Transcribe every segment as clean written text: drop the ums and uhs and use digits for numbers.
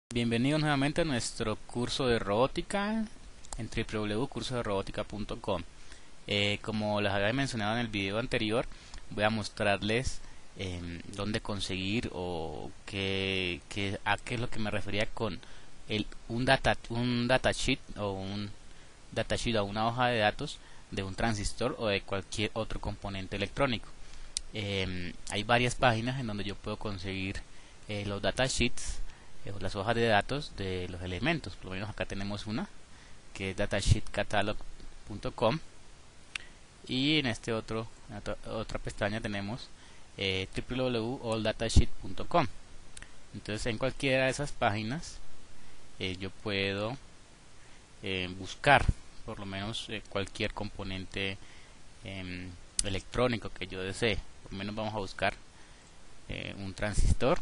Bienvenidos nuevamente a nuestro curso de robótica en www.cursoderobótica.com. Como les había mencionado en el video anterior, voy a mostrarles dónde conseguir o a qué es lo que me refería con un datasheet o un datasheet o una hoja de datos de un transistor o de cualquier otro componente electrónico. Hay varias páginas en donde yo puedo conseguir los datasheets, las hojas de datos de los elementos. Por lo menos acá tenemos una que es datasheetcatalog.com, y en otra pestaña tenemos www.alldatasheet.com. Entonces en cualquiera de esas páginas yo puedo buscar por lo menos cualquier componente electrónico que yo desee. Por lo menos vamos a buscar un transistor.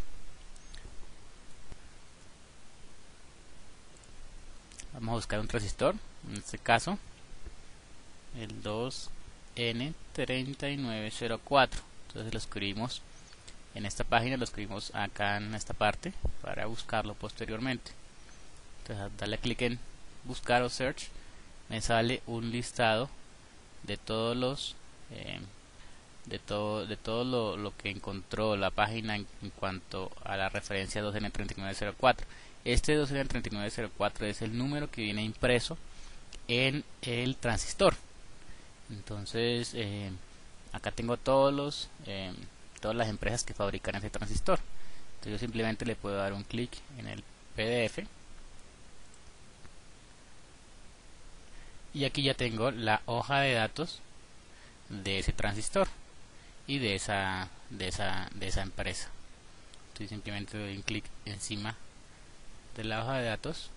Vamos a buscar un transistor, en este caso el 2N3904. Entonces lo escribimos en esta página, lo escribimos acá en esta parte para buscarlo posteriormente. Entonces al darle clic en buscar o search, me sale un listado de todos los de todo lo que encontró la página en cuanto a la referencia 2N3904. Este 2N3904 es el número que viene impreso en el transistor. Entonces acá tengo todas las empresas que fabrican ese transistor. Entonces yo simplemente le puedo dar un clic en el PDF y aquí ya tengo la hoja de datos de ese transistor y de esa empresa. Entonces simplemente doy un clic encima de la hoja de datos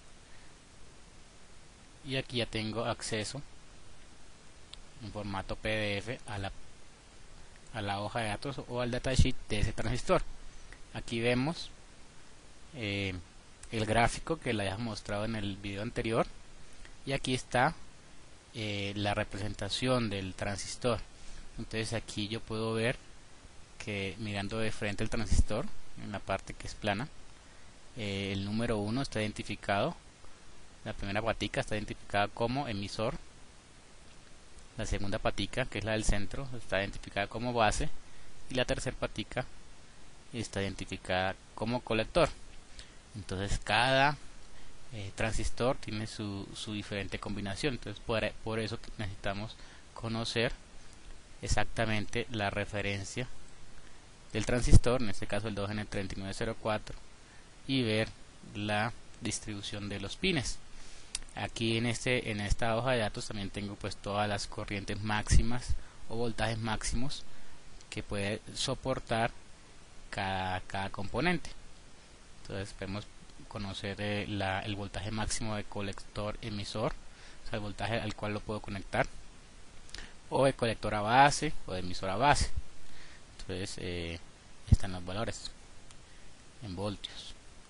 y aquí ya tengo acceso en formato PDF a la hoja de datos o al datasheet de ese transistor. Aquí vemos el gráfico que les había mostrado en el video anterior, y aquí está la representación del transistor. Entonces aquí yo puedo ver que mirando de frente el transistor, en la parte que es plana, el número 1 está identificado, la primera patica está identificada como emisor, la segunda patica, que es la del centro, está identificada como base, y la tercera patica está identificada como colector. Entonces cada transistor tiene su diferente combinación. Entonces por eso necesitamos conocer exactamente la referencia del transistor, en este caso el 2N3904, y ver la distribución de los pines. Aquí en esta hoja de datos también tengo pues todas las corrientes máximas o voltajes máximos que puede soportar cada componente. Entonces podemos conocer el voltaje máximo de colector emisor, o sea, el voltaje al cual lo puedo conectar, o de colector a base o de emisor a base. Entonces están los valores en voltios.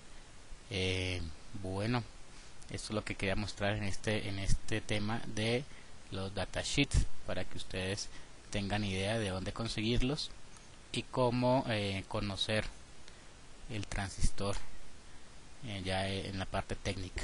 Bueno, esto es lo que quería mostrar en este tema de los datasheets, para que ustedes tengan idea de dónde conseguirlos y cómo conocer el transistor ya en la parte técnica.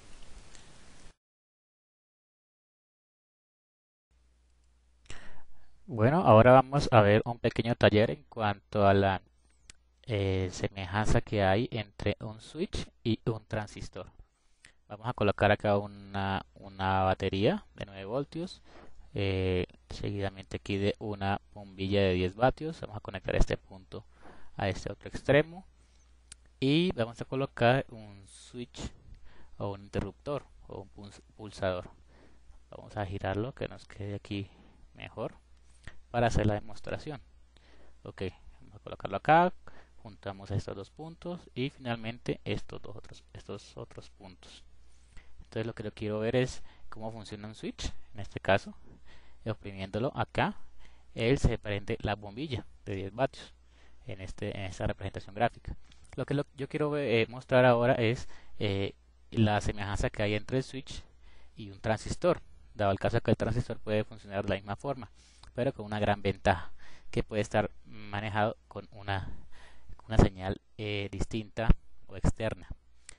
Bueno, ahora vamos a ver un pequeño taller en cuanto a la semejanza que hay entre un switch y un transistor. Vamos a colocar acá una batería de 9 voltios, seguidamente aquí de una bombilla de 10 vatios. Vamos a conectar este punto a este otro extremo y vamos a colocar un switch o un interruptor o un pulsador. Vamos a girarlo que nos quede aquí mejor para hacer la demostración. Ok, vamos a colocarlo acá, juntamos estos dos puntos y finalmente estos otros puntos. Entonces lo que yo quiero ver es cómo funciona un switch. En este caso, oprimiéndolo acá, él se prende la bombilla de 10 vatios en esta representación gráfica. Lo que yo quiero mostrar ahora es la semejanza que hay entre el switch y un transistor, dado el caso que el transistor puede funcionar de la misma forma, pero con una gran ventaja, que puede estar manejado con una señal distinta o externa.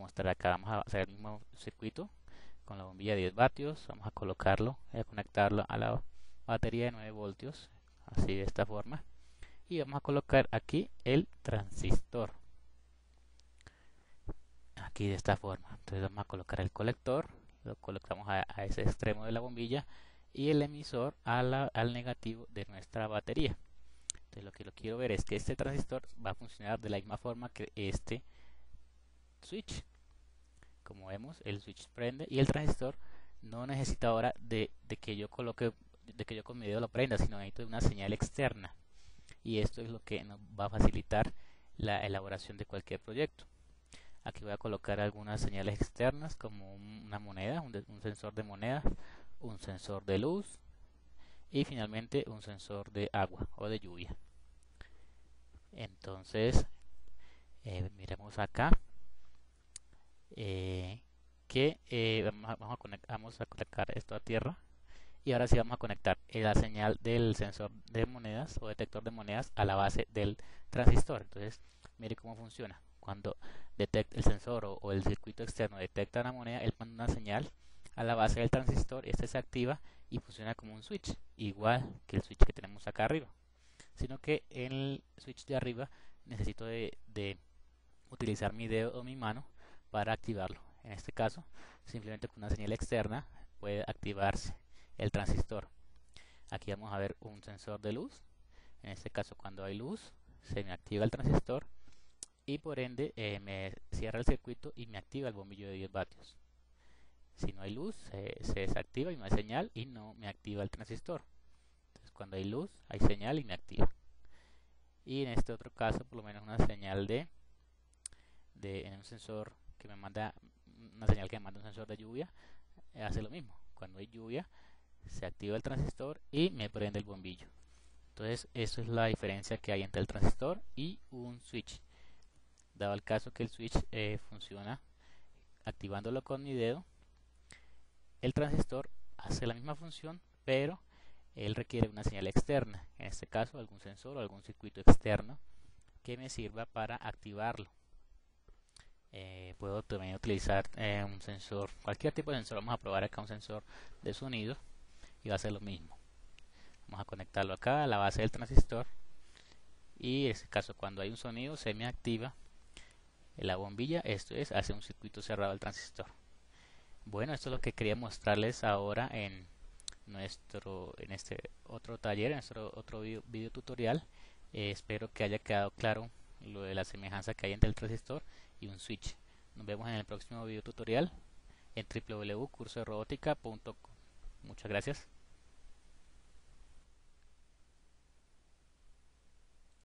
mostrar acá. Vamos a hacer el mismo circuito con la bombilla de 10 vatios. Vamos a colocarlo, a conectarlo a la batería de 9 voltios, así de esta forma. Y vamos a colocar aquí el transistor, aquí de esta forma. Entonces vamos a colocar el colector, lo colocamos a ese extremo de la bombilla, y el emisor al negativo de nuestra batería. Entonces lo que quiero ver es que este transistor va a funcionar de la misma forma que este switch. Como vemos, el switch prende y el transistor no necesita ahora de que yo coloque, de que yo con mi dedo lo prenda, sino necesito una señal externa. Y esto es lo que nos va a facilitar la elaboración de cualquier proyecto. Aquí voy a colocar algunas señales externas, como una moneda, un sensor de moneda, un sensor de luz y finalmente un sensor de agua o de lluvia. Entonces miremos acá vamos a conectar esto a tierra, y ahora sí vamos a conectar la señal del sensor de monedas o detector de monedas a la base del transistor. Entonces mire cómo funciona. Cuando el sensor o el circuito externo detecta una moneda, él manda una señal a la base del transistor, este se activa y funciona como un switch, igual que el switch que tenemos acá arriba, sino que en el switch de arriba necesito de utilizar mi dedo o mi mano para activarlo. En este caso, simplemente con una señal externa puede activarse el transistor. Aquí vamos a ver un sensor de luz. En este caso, cuando hay luz, se me activa el transistor y por ende me cierra el circuito y me activa el bombillo de 10 vatios. Si no hay luz, se desactiva y no hay señal y no me activa el transistor. Entonces, cuando hay luz, hay señal y me activa. Y en este otro caso, por lo menos una señal en un sensor que me manda una señal que me manda un sensor de lluvia, hace lo mismo. Cuando hay lluvia, se activa el transistor y me prende el bombillo. Entonces, eso es la diferencia que hay entre el transistor y un switch. Dado el caso que el switch funciona activándolo con mi dedo, el transistor hace la misma función, pero él requiere una señal externa, en este caso algún sensor o algún circuito externo que me sirva para activarlo. Puedo también utilizar un sensor, cualquier tipo de sensor. Vamos a probar acá un sensor de sonido y va a ser lo mismo. Vamos a conectarlo acá a la base del transistor, y en este caso, cuando hay un sonido, se me activa la bombilla, esto es, hace un circuito cerrado al transistor. Bueno, esto es lo que quería mostrarles ahora en este otro taller, en nuestro otro video tutorial. Espero que haya quedado claro lo de la semejanza que hay entre el transistor y un switch. Nos vemos en el próximo video tutorial en www.cursoderobótica.com. Muchas gracias.